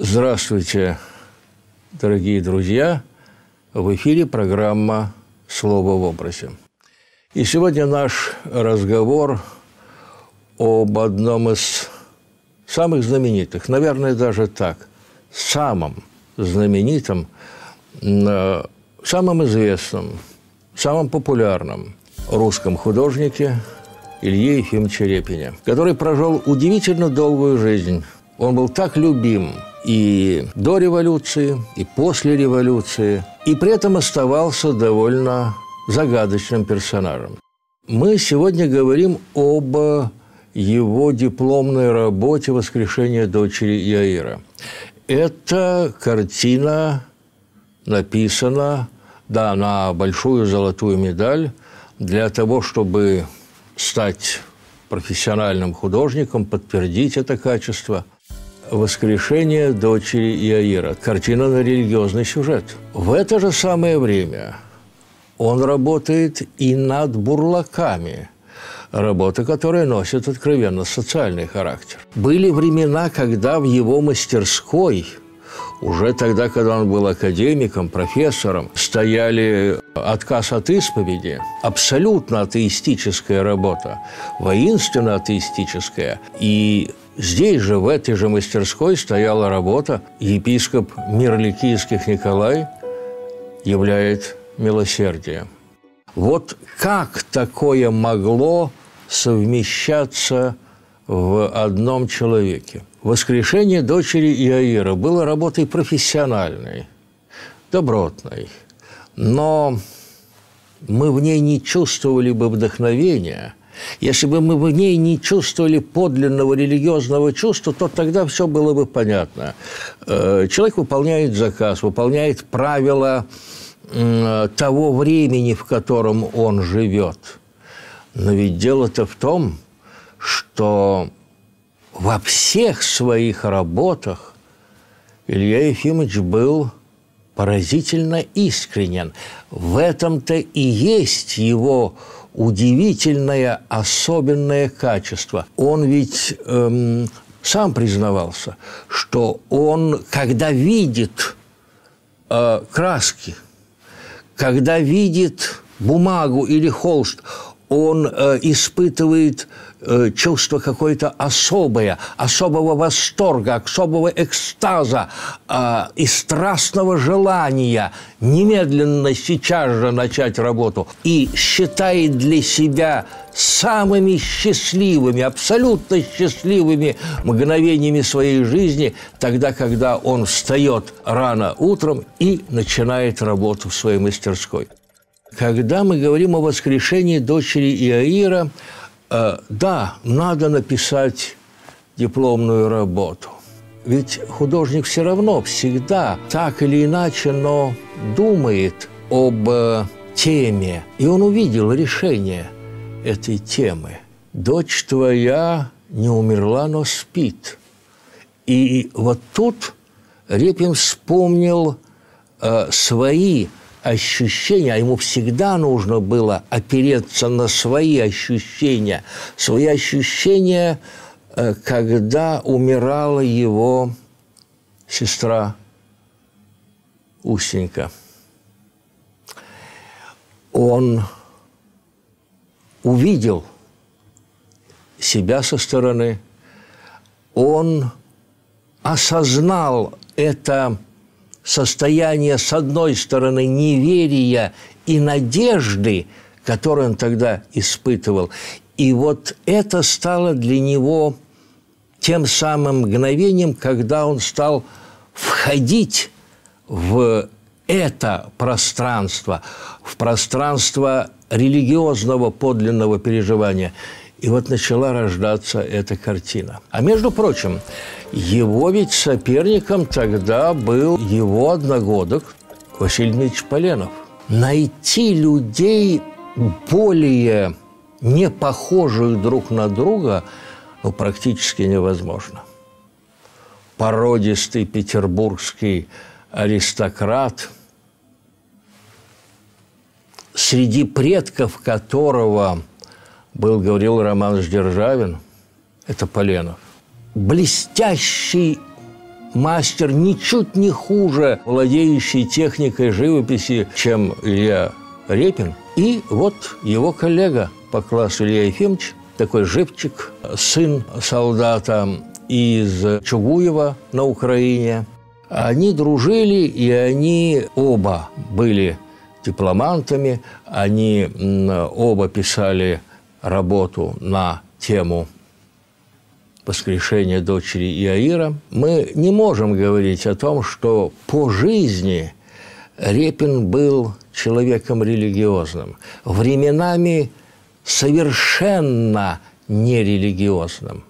Здравствуйте, дорогие друзья! В эфире программа «Слово в образе». И сегодня наш разговор об одном из самых знаменитых, наверное, даже так, самом знаменитом, самом известном, самом популярном русском художнике Илье Ефимовиче Репине, который прожил удивительно долгую жизнь. Он был так любим и до революции, и после революции, и при этом оставался довольно загадочным персонажем. Мы сегодня говорим об его дипломной работе «Воскрешение дочери Иаира». Эта картина написана, да, на большую золотую медаль для того, чтобы стать профессиональным художником, подтвердить это качество. «Воскрешение дочери Иаира» – картина на религиозный сюжет. В это же самое время он работает и над «Бурлаками», работа, которая носит откровенно социальный характер. Были времена, когда в его мастерской, уже тогда, когда он был академиком, профессором, стояли «Отказ от исповеди», абсолютно атеистическая работа, воинственно атеистическая. И здесь же, в этой же мастерской, стояла работа «Епископ Мирликийских Николай являет милосердие». Вот как такое могло совмещаться в одном человеке? «Воскрешение дочери Иаира» было работой профессиональной, добротной, но мы в ней не чувствовали бы вдохновения. Если бы мы в ней не чувствовали подлинного религиозного чувства, то тогда все было бы понятно. Человек выполняет заказ, выполняет правила того времени, в котором он живет. Но ведь дело-то в том, что во всех своих работах Илья Ефимович был поразительно искренен. В этом-то и есть его удивительное, особенное качество. Он ведь сам признавался, что он, когда видит краски, когда видит бумагу или холст, он испытывает чувство какое-то особое, особого восторга, особого экстаза и страстного желания немедленно сейчас же начать работу. И считает для себя самыми счастливыми, абсолютно счастливыми мгновениями своей жизни тогда, когда он встает рано утром и начинает работу в своей мастерской. Когда мы говорим о воскрешении дочери Иаира, да, надо написать дипломную работу. Ведь художник все равно всегда так или иначе, но думает об теме. И он увидел решение этой темы. «Дочь твоя не умерла, но спит». И вот тут Репин вспомнил свои ощущения, а ему всегда нужно было опереться на свои ощущения, когда умирала его сестра Устенька. Он увидел себя со стороны, он осознал это состояние, с одной стороны, неверия и надежды, которую он тогда испытывал. И вот это стало для него тем самым мгновением, когда он стал входить в это пространство, в пространство религиозного подлинного переживания. И вот начала рождаться эта картина. А между прочим, его ведь соперником тогда был его одногодок Василий Дмитриевич Поленов. Найти людей более не похожих друг на друга практически невозможно. Породистый петербургский аристократ, среди предков которого был Гаврил Романович Державин, это Поленов. Блестящий мастер ничуть не хуже, владеющий техникой живописи, чем Илья Репин. И вот его коллега по классу Илья Ефимович, такой живчик, сын солдата из Чугуева на Украине. Они дружили, и они оба были дипломантами, они оба писали работу на тему воскрешения дочери Иаира. Мы не можем говорить о том, что по жизни Репин был человеком религиозным, временами совершенно нерелигиозным.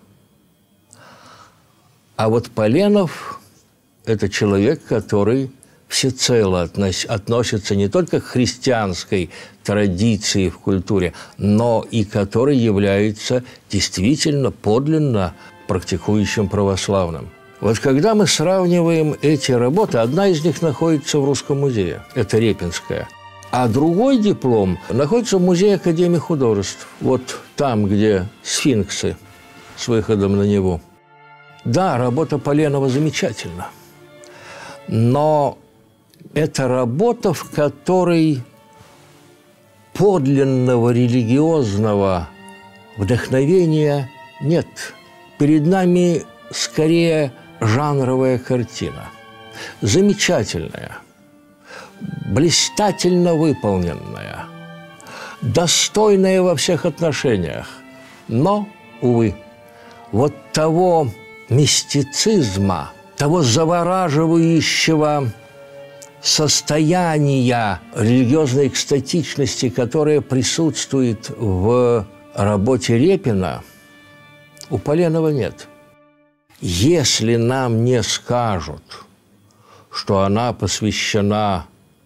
А вот Поленов – это человек, который всецело относится не только к христианской традиции в культуре, но и который является действительно подлинно практикующим православным. Вот когда мы сравниваем эти работы, одна из них находится в Русском музее, это Репинская, а другой диплом находится в Музее Академии художеств, вот там, где сфинксы с выходом на Неву. Да, работа Поленова замечательна, но это работа, в которой подлинного религиозного вдохновения нет. Перед нами скорее жанровая картина. Замечательная, блистательно выполненная, достойная во всех отношениях. Но, увы, вот того мистицизма, того завораживающего состояния религиозной экстатичности, которое присутствует в работе Репина, у Поленова нет. Если нам не скажут, что она посвящена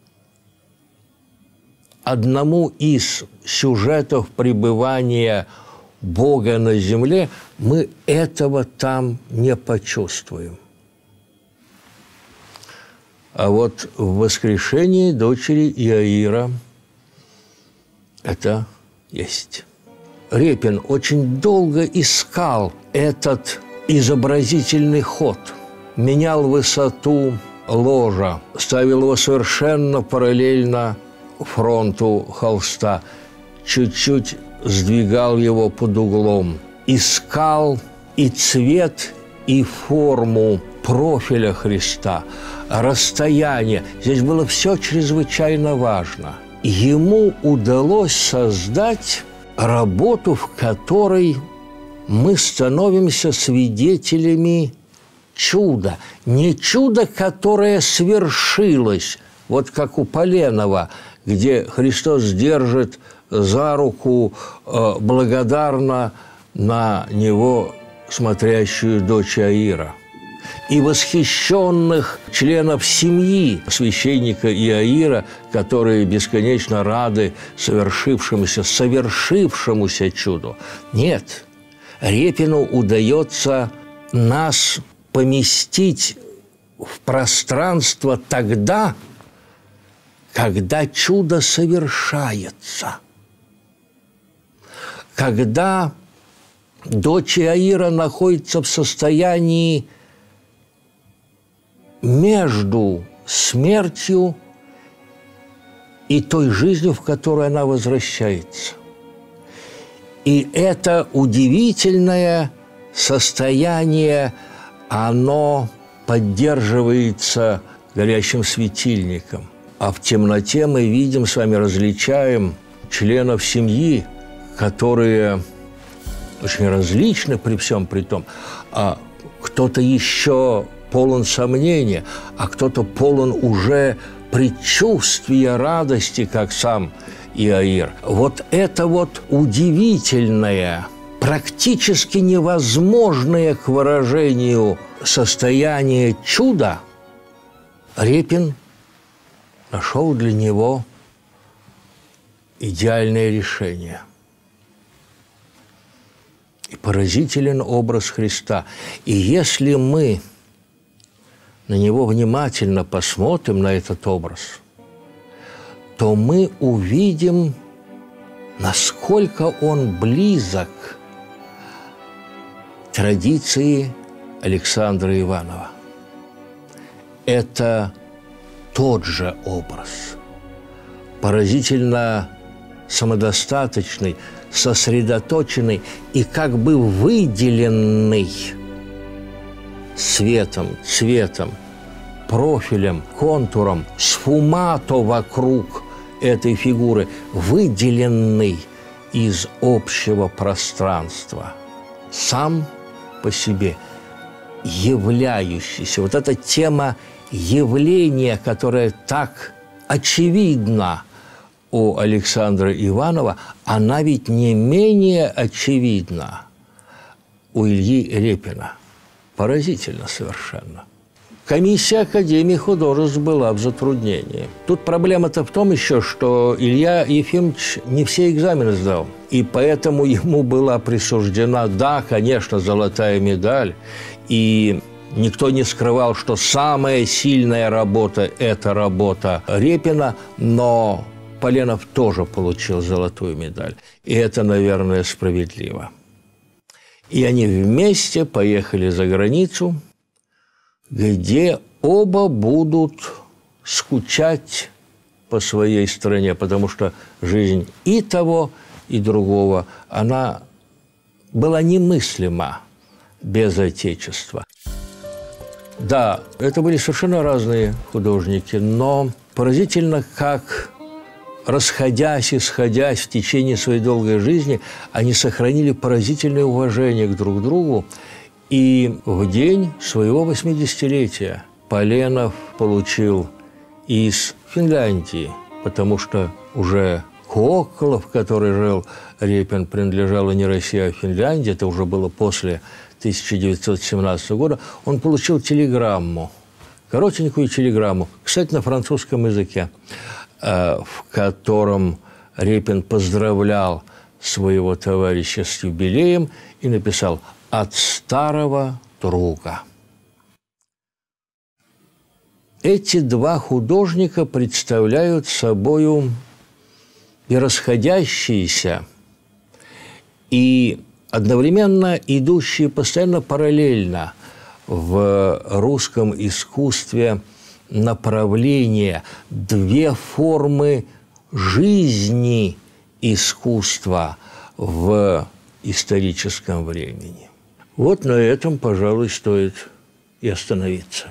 одному из сюжетов пребывания Бога на земле, мы этого там не почувствуем. А вот в воскрешении дочери Иаира это есть. Репин очень долго искал этот изобразительный ход, менял высоту ложа, ставил его совершенно параллельно фронту холста, чуть-чуть сдвигал его под углом, искал и цвет, и форму профиля Христа, расстояние. Здесь было все чрезвычайно важно. Ему удалось создать работу, в которой мы становимся свидетелями чуда. Не чудо, которое свершилось, вот как у Поленова, где Христос держит за руку благодарно на него смотрящую дочь Иаира. И восхищенных членов семьи священника Иаира, которые бесконечно рады совершившемуся чуду. Нет, Репину удается нас поместить в пространство тогда, когда чудо совершается, когда дочь Иаира находится в состоянии между смертью и той жизнью, в которую она возвращается. И это удивительное состояние, оно поддерживается горящим светильником. А в темноте мы видим, с вами различаем членов семьи, которые очень различны при всем при том. А кто-то еще полон сомнения, а кто-то полон уже предчувствия радости, как сам Иаир. Вот это вот удивительное, практически невозможное к выражению состояние чуда Репин нашел для него идеальное решение. И поразителен образ Христа. И если мы на него внимательно посмотрим, на этот образ, то мы увидим, насколько он близок традиции Александра Иванова. это тот же образ, поразительно самодостаточный, сосредоточенный и как бы выделенный светом, цветом, профилем, контуром, сфумато вокруг этой фигуры, выделенный из общего пространства, сам по себе являющийся. Вот эта тема явления, которая так очевидна у Александра Иванова, она ведь не менее очевидна у Ильи Репина. Поразительно совершенно. Комиссия Академии художеств была в затруднении. Тут проблема-то в том еще, что Илья Ефимович не все экзамены сдал. И поэтому ему была присуждена, да, конечно, золотая медаль. И никто не скрывал, что самая сильная работа – это работа Репина, но Поленов тоже получил золотую медаль. И это, наверное, справедливо. И они вместе поехали за границу, где оба будут скучать по своей стране, потому что жизнь и того, и другого, она была немыслима без Отечества. Да, это были совершенно разные художники, но поразительно, как, расходясь и сходясь в течение своей долгой жизни, они сохранили поразительное уважение к друг другу. И в день своего 80-летия Поленов получил из Финляндии, потому что уже Коколов, в которой жил Репин, принадлежала не России, а Финляндии, это уже было после 1917 года, он получил телеграмму, коротенькую телеграмму, кстати, на французском языке, в котором Репин поздравлял своего товарища с юбилеем и написал «От старого друга». Эти два художника представляют собою и расходящиеся, и одновременно идущие постоянно параллельно в русском искусстве направления, две формы жизни искусства в историческом времени. Вот на этом, пожалуй, стоит и остановиться.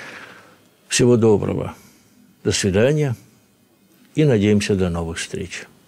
Всего доброго. До свидания. И надеемся, до новых встреч.